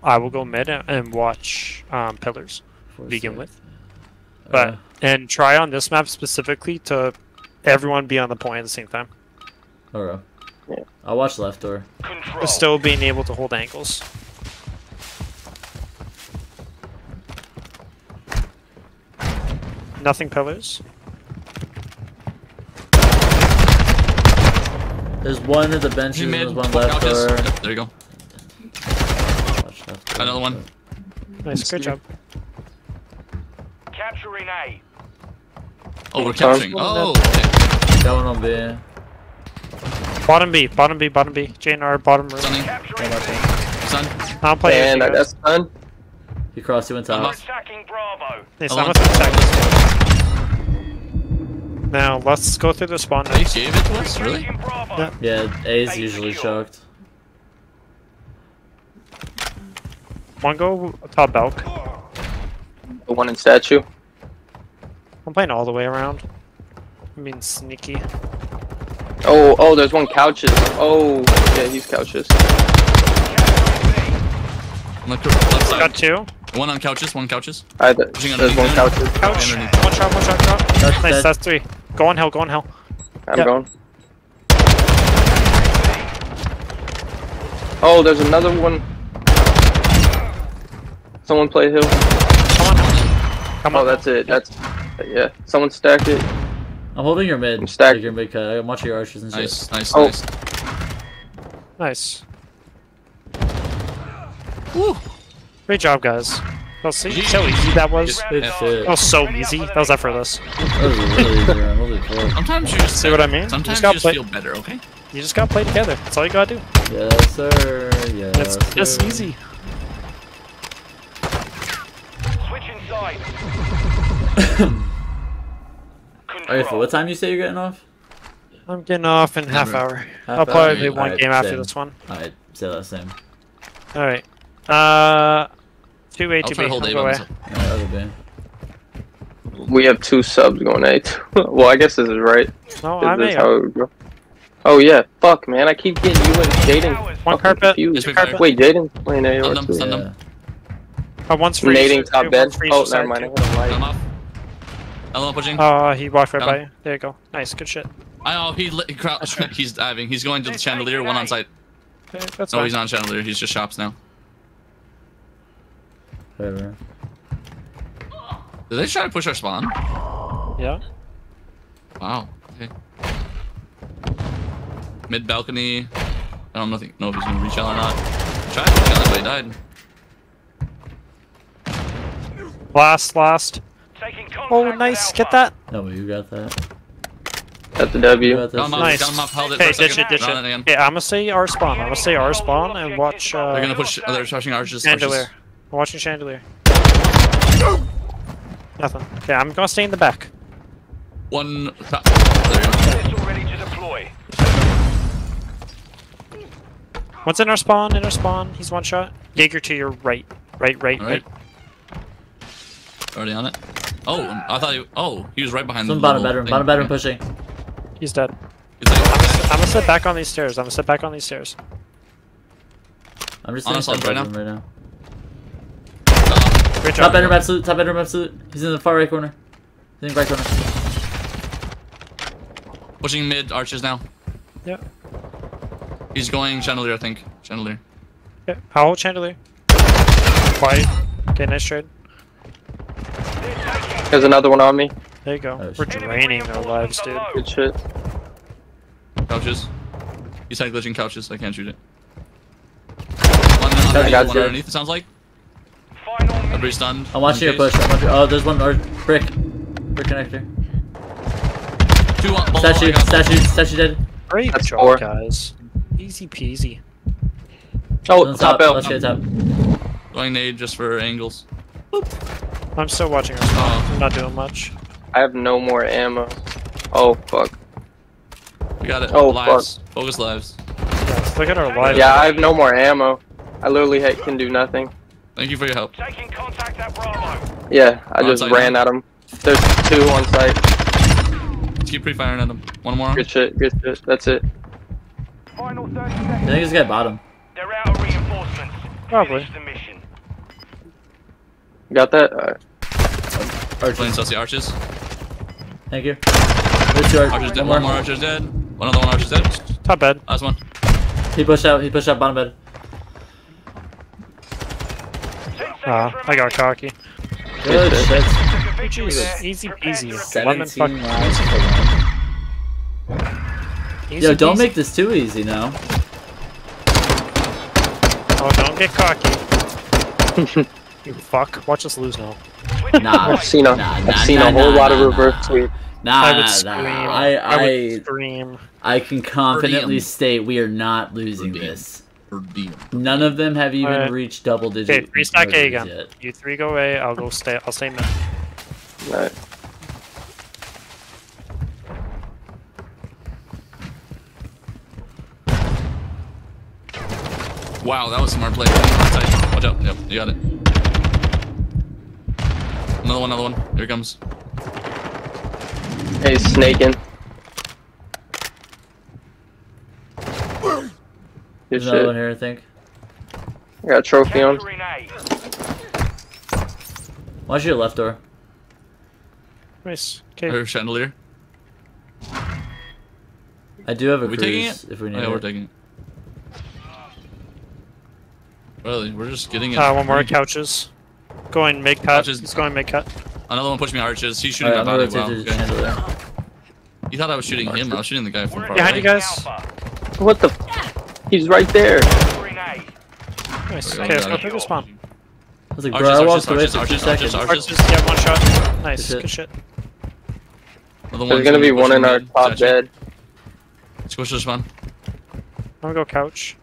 I will go mid and watch pillars to begin with. But and try on this map specifically to everyone be on the point at the same time. Alright. Yeah. I'll watch left door. But still being able to hold angles. Nothing pillars. There's one at the benches, there's one left door. Yep, there you go. Watch left door. Another one. Nice, great job. Capturing A. Oh, we're capturing. Oh, okay. Got one on B. Bottom B, bottom B, bottom B. JNR, bottom room. Sunny. Sun. I'll play And it. that's done. He crossed, he went top. Attacking Bravo. Nice, Hold I'm on. gonna attack this. Now, let's go through the spawn. They gave it to us? Really? Yeah. Yeah, A's usually choked. One go top Belk. The one in statue. I'm playing all the way around. I'm being sneaky. Oh, there's one couches. Oh, yeah, he's couches. Left side. Got two. One on couches, one couches. There's one couches. Couch. Underneath. One shot, drop. That's Nice, dead. that's three. Go on hill, go on hill. I'm Yep. going. Oh, there's another one. Someone play hill. Come on. Come on. Oh, that's it. That's yeah. Someone stacked it. I'm holding your mid. I'm stacked. Like your mid cut. I'm watching your archers and shit. Nice, nice, Oh. nice. Nice. Woo! Great job, guys. Oh, see how easy that was? Good Yeah. shit. That was so easy. That was effortless. That was really easy round. Holy fuck. Sometimes you just See what I mean? Sometimes Just you gotta just play- feel better, okay? You just gotta play together. That's all you gotta do. Yes, sir. Yes, It's sir. easy. Switching side. Okay, for what time you say you're getting off? I'm getting off in half hour. Half I'll probably hour? play one Alright, game after same. this one. Alright, say that same. Alright. 2A, I'll 2B. try to hold I'll A go by away. myself. Alright, other B. We have 2 subs going A. Well, I guess this is right. No, This I'm is A. how it would go. Oh yeah, fuck man, I keep getting you and Jaden. One fucking carpet. confused. Yes, we fire. Wait, Jaden's playing A or Stun them, two. stun Yeah. them. One's freeze. Nading top bed. One's freeze Oh, side never mind. I two. had a Stun light. them off. Hello, pushing. He walked right Got by him. you. There you go. Nice, good shit. He's diving. He's going to the chandelier, one on site. Okay, that's No, fine. he's not chandelier. He's just shops now. Whatever. Did they try to push our spawn? Yeah. Wow. Okay. Mid balcony. I don't know if he's gonna reach out or not. Tried to reach out, but he died. Last. Taking contact Oh, with nice. Alpha. Get that. No, you got that. At the You W. got Got him this. up, Nice. got him up, held it Okay, for a ditch second. it. Run it again. Okay, I'm gonna say our spawn. I'm gonna say our spawn and watch They're gonna push. They're pushing arches. chandelier. I'm watching chandelier. Nothing. Okay, I'm gonna stay in the back. One. There you go. Missile ready to deploy. One's in our spawn. He's one shot. Jaeger to your right. Right. Alright. Already on it. Oh, I thought he. Oh, he was right behind Some the bottom little bedroom. thing. Bottom bedroom Okay. pushing. He's dead. It's like- I'm gonna sit back on these stairs. I'm just On saying us top right now? bedroom right now. Great Top job. bedroom absolute. Top bedroom absolute. He's in the far right corner. He's in the right corner. Pushing mid arches now. Yeah. He's going chandelier, I think. Chandelier. Okay. I'll hold chandelier. Quiet. Okay, nice trade. There's another one on me. There you go. Oh, We're shit. draining their lives, dude. Good shit. Couches. He's had glitching couches. I can't shoot it. I One got underneath, you. it sounds like. Final Everybody's minute. stunned. I'm watching your In case. push. Oh, there's one brick. Brick connector. Two on. below, I got- Statue dead. Great That's job, 4. guys. Easy peasy. Oh, On top L. Let's get top. Going nade just for angles. I'm still watching our spawn. Oh. I'm not doing much. I have no more ammo. Oh fuck. We got it. Oh, Lives. Focus lives. Guys, look at our lives. Yeah, I have no more ammo. I literally can do nothing. Thank you for your help. Taking contact at Bravo. Yeah, I On just site ran now? at him. There's 2 on site. Let's keep pre-firing at him. One more. Good shit, good shit. That's it. Final 30 I seconds. think this guy bottom. They're out of reinforcements. Probably. Finish the mission. Got that? Alright. Playing Sussy Arches. Thank you. There's two Archer's dead. One more Archer's dead. Another one Archer's dead. Top bed. Last one. He pushed out. He pushed out bottom bed. 10 seconds I got cocky. Good shit. Jeez, easy peasy. 17 lives for one. Easy Yo, don't peasy. make this too easy now. Oh, don't get cocky. You fuck. Watch us lose now. Nah. I've seen a whole lot of reverse sweep. I would Nah, scream. nah. I would scream. I can confidently diem. state we are not losing Per diem. this. Per diem. None of them have even Alright. reached double digit. Okay, 3 stack A murders again. yet. You 3 go away. I'll go stay. I'll stay mid. Alright. Wow, that was a smart play. Tight. Watch out. Yep, you got it. Another one, another one. Here it comes. Hey, snaking. Good There's another one shit. here, I think. I got a trophy on. Capturing A. Watch your left door. Nice. I Okay. heard chandelier. I do have a Are we taking cruise it? if we Oh, need yeah, we're it. taking it. Really, we're just getting it. One more couches. Going make cut. Couches. He's going make cut. Another one pushed me arches. He's shooting Alright, my I'm body. gonna Wow. rotate to the Okay. chandelier. You thought I was shooting him. I was shooting the guy from We're far Behind away. you guys. Alpha. What the? He's right there. Capturing A. Nice. Okay, Okay, let's got go it. through the spawn. I was like, Arches, bro, I arches, walked away arches, for 2 arches, seconds. arches, Arches, yeah, one shot. Nice. Good Good shit. Another There's one's gonna be one pushing in our mid. top Statue. bed. Let's push this one. I'm gonna go couch.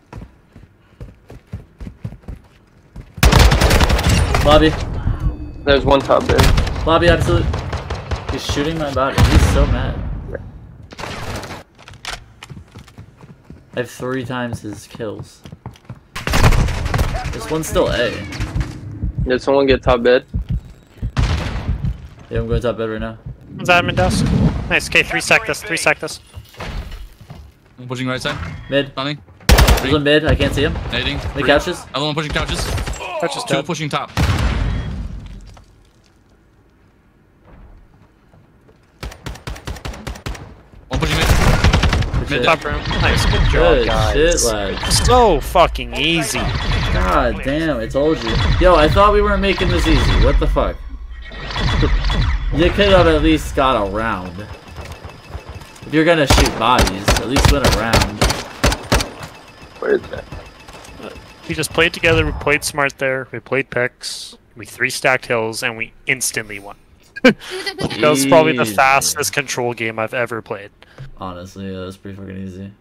Lobby. There's one top bed. Lobby, absolute. He's shooting my body. He's so mad. I have 3 times his kills. This one's still A. Did someone get top bed? Yeah, I'm going top bed right now. One's admin desk. Nice. Okay, 3 sec this. 3 sec this. I'm pushing right side. Mid. Donnie. There's one mid. I can't see him. Nading. The Three. couches. Another one pushing couches. Couch is Two dead. pushing top. One pushing mid. Good Mid shit. Top room. Nice. Good job, Good guys. shit, lads. So fucking easy. God damn, I told you. Yo, I thought we weren't making this easy. What the fuck? You could have at least got a round. If you're gonna shoot bodies, at least win a round. Where is that? We just played together. We played smart there. We played picks. We 3 stacked hills, and we instantly won. That was probably the Easy. fastest control game I've ever played. Honestly, yeah, that's pretty fucking easy.